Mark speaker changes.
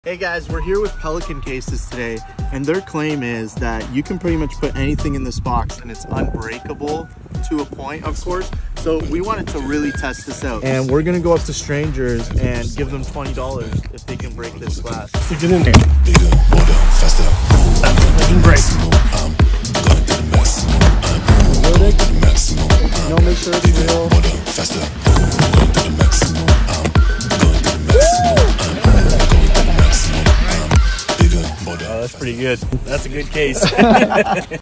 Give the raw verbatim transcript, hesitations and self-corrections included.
Speaker 1: Hey guys, we're here with Pelican cases today, and their claim is that you can pretty much put anything in this box and it's unbreakable to a point, of course. So we wanted to really test this out, and we're gonna go up to strangers and give them twenty dollars if they can break this glass.
Speaker 2: So get in there. Bigger, bolder, faster. I can break.
Speaker 1: No, make sure it's real.
Speaker 2: Faster.
Speaker 1: Oh, that's pretty good. That's a good case.